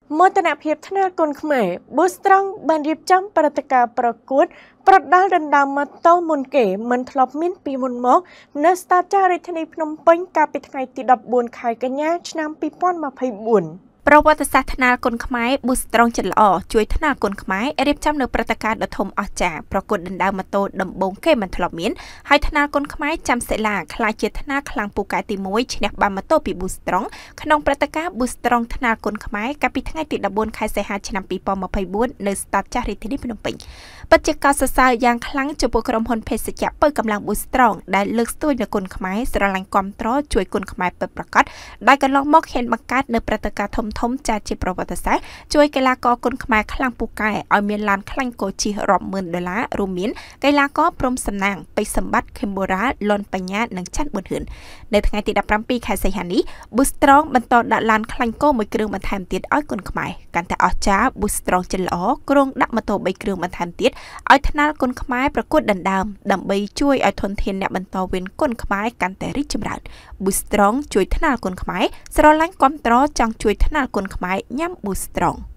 មោទនភាពថ្នាលគុណខ្មែរ Boostrong បានរៀបចំព្រឹត្តិការណ៍ប្រកួតប្រដាល់ដណ្ដើមម៉ូតូមុនគេមិនធ្លាប់មានពីមុនមកនៅស្តាចរាជធានីភ្នំពេញកាលពីថ្ងៃទី14 ខែកញ្ញាឆ្នាំ2024 ប្រវត្តិសាស្ត្រថ្នាលគុណខ្មែរ Boostrong ចិត្តល្អជួយថ្នាលគុណខ្មែររៀបចំនៅព្រឹត្តិការណ៍ដ៏ធំអស្ចារ្យប្រកួតដណ្ដើមម៉ូតូដំបូងគេមិនធ្លាប់មានហើយថ្នាលគុណខ្មែរចាំសិលាក្លាយជាថ្នាលខ្លាំងពូកែទី1ឈ្នះបានម៉ូតូពី Boostrong ក្នុងព្រឹត្តិការណ៍ Boostrong ថ្នាលគុណខ្មែរកាលពីថ្ងៃទី14 ខែសីហាឆ្នាំ2024នៅស្តាចរាជធានីភ្នំពេញពិតជាកោតសរសើរយ៉ាងខ្លាំងចំពោះក្រុមហ៊ុនភេសជ្ជៈបើកម្លាំង Boostrong ដែលលើកស្ទួយនៅគុណខ្មែរស្រឡាញ់គាំទ្រជួយគុណខ្មែរពិតប្រាកដដែលកន្លងមកហ៊ានបង្កើតនៅព្រឹត្តិការណ៍ធំចាជាប្រវត្តិសាស្ត្រជួយកីឡាករគុណខ្មែរខ្លាំងពូកែឲ្យមានឡានខ្លាញ់កោជិះរាប់ម៉ឺនដុល្លាររួមមានកីឡាករព្រំសំណាងពេជ្រសម្បត្តិខេមបូរ៉ាលន់បញ្ញានិងច័ន្ទប៊ុនហឿននៅថ្ងៃទី17 ខែសីហានេះ Boostrong បន្តដាក់ឡានខ្លាញ់កោមួយគ្រឿងបន្ថែមទៀតឲ្យគុណខ្មែរកាន់តែអស្ចារ្យ Boostrong ចិត្តល្អក្រុងដាក់ម៉ូតូ3គ្រឿងបន្ថែមទៀតឲ្យថ្នាលគុណខ្មែរប្រកួតដណ្ដើមដើម្បីជួយឲ្យធនធានអ្នកបន្តវេនគុណខ្មែរកាន់តែរីកចម្រើន Boostrong ជួយថ្នាលគុណខ្មែរស្រឡាញ់គាំទ្រចង់ជួយថ្នាលគុណខ្មែរញ៉ាំ Boostrong